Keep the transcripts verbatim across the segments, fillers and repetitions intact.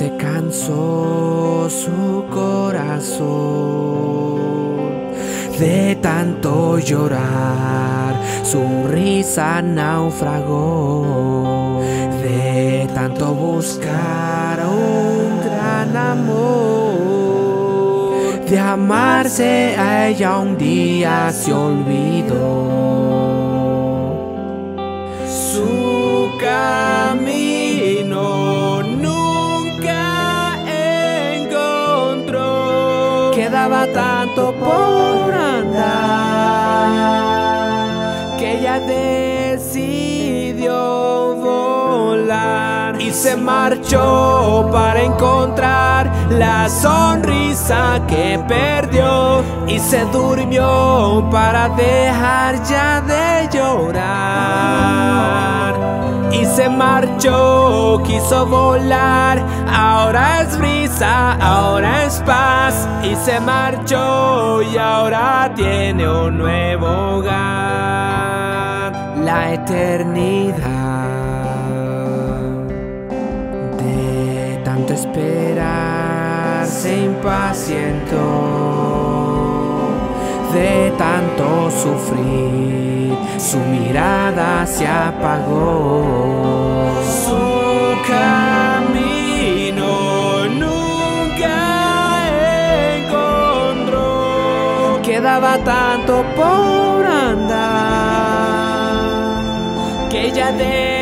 Se cansó su corazón de tanto llorar, su risa naufragó de tanto buscar un gran amor. De amarse a ella un día se olvidó. Su camino nunca encontró. Quedaba tanto por andar que ella decidió volar y se marchó para encontrar la sonrisa que perdió, y se durmió para dejar ya de llorar. Y se marchó, quiso volar, ahora es brisa, ahora es paz. Y se marchó y ahora tiene un nuevo hogar. La eternidad de tanto esperar se impacientó, de tanto sufrir su mirada se apagó. Su camino nunca encontró. Quedaba tanto por andar que ella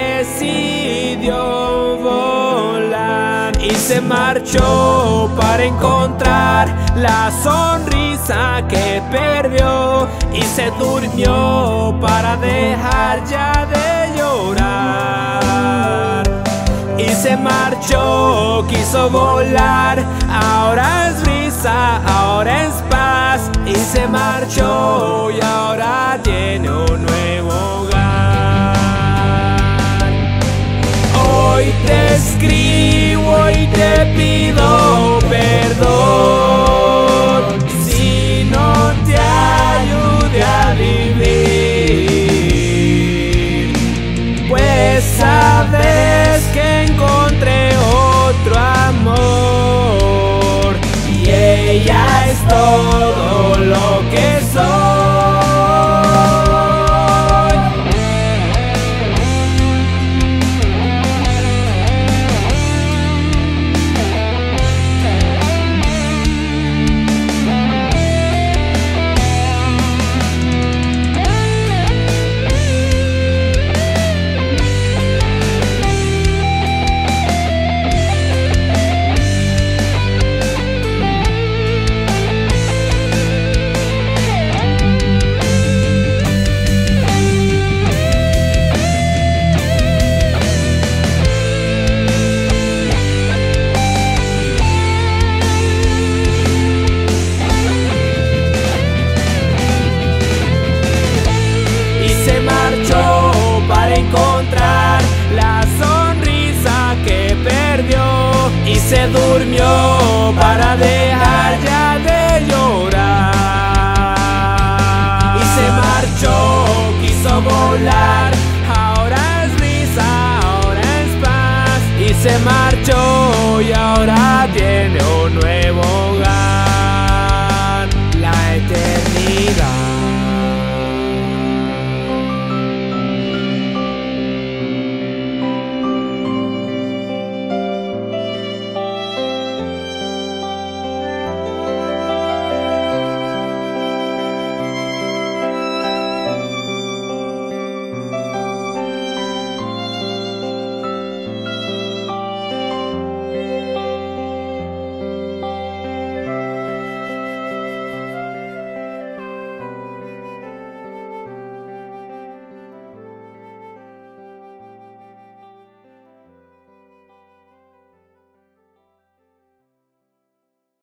decidió volar y se marchó para encontrar la sonrisa que perdió, y se durmió para dejar ya de llorar. Y se marchó, quiso volar, ahora es brisa, ahora es paz. Y se marchó y ahora tiene un nuevo hogar. Hoy te escribo y te pido perdón si no te ayude a vivir, pues sabes que encontré otro amor y ella es todo lo que soy. Se marchó para encontrar la sonrisa que perdió, y se durmió para dejar